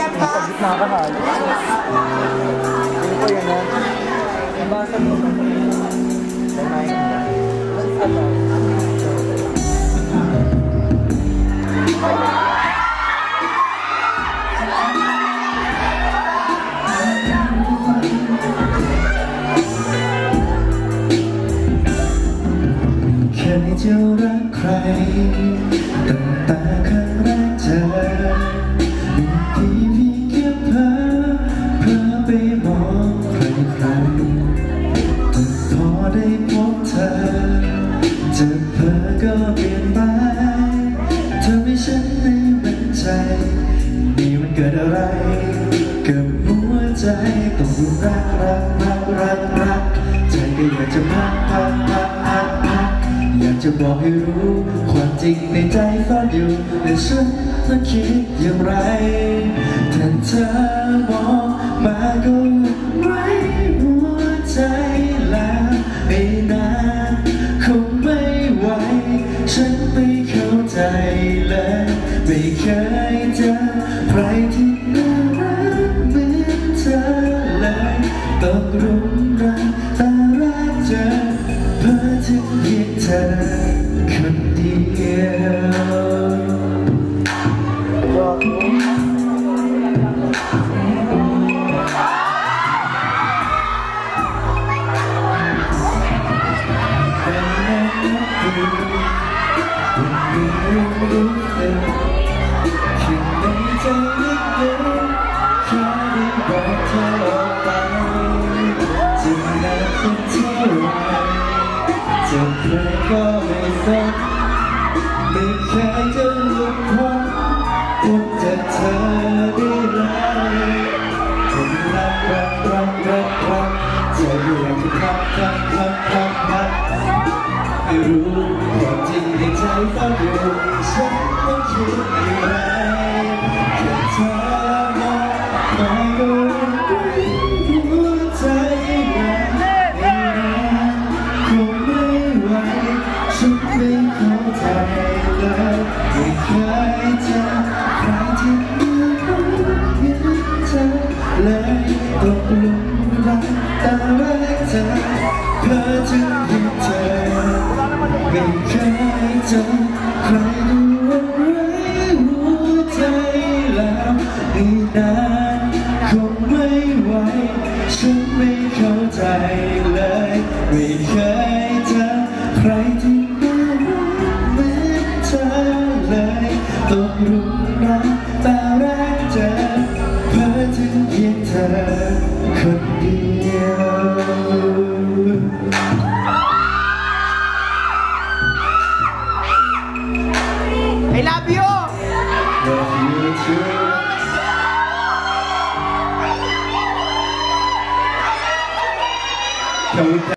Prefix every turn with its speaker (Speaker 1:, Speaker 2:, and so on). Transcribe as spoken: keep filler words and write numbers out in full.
Speaker 1: มาก็ถ่ายนี่ก็อย่างนั้นบ้านสนุกได้ไหม
Speaker 2: เคยจะรักใครตั้งแต่ครั้งแรกเจอที่พี่แค่เพ้อเพ้อไปมองใครใครแต่พอได้พบเธอจะเพ้อก็เปลี่ยนไปเธอไม่ฉันไม่มั่นใจนี่มันเกิดอะไรกับหัวใจต้องรักรักรักรักรักใจก็อยากจะพักพักพักพักพักอยากจะบอกให้รู้ความจริงในใจซ่อนอยู่แต่ฉันต้องคิดอย่างไรถ้าเธอมองมาก็ไว้หัวใจแล้วไม่นานคงไม่ไหวฉันไม่เข้าใจเลยไม่เคยเจอใครที่น่ารักเหมือนเธอเลยตกหลุมรักแต่รักเจอเพ้อถึงเพียงเธอคนเดียวรู้สึกคิดในใจลึกๆแค่ได้บอกเธอออกไปจะนานสักเท่าไรจะใครก็ไม่สนไม่เคยจะหลุดพ้นพบเจอเธอได้เลยผมรักรักรักรักรักใจอยากจะพักพักพักพักพักไม่รู้ความจริงในใจฝันอยู่ฉันต้องคิดอย่างไรแค่เธอมองมาก็หัวใจยังไม่นานคงไม่ไหวฉันไม่เข้าใจเลยไม่เคยเจอใครที่น่ารักเหมือนเธอเลยตกหลุมรักแต่รักเธอเพ้อถึงเพียงเธอไม่เคยเจอใครดูร้ายหัวใจแล้วอีกนานคงไม่ไหวฉันไม่เข้าใจเลยไม่เคยเจอใครที่น่ารักเหมือนเธอเลยตกหลุมรักแต่รักเจอเพ้อถึงเพียงเธอคนเดียว
Speaker 3: I love you.
Speaker 2: Love you too.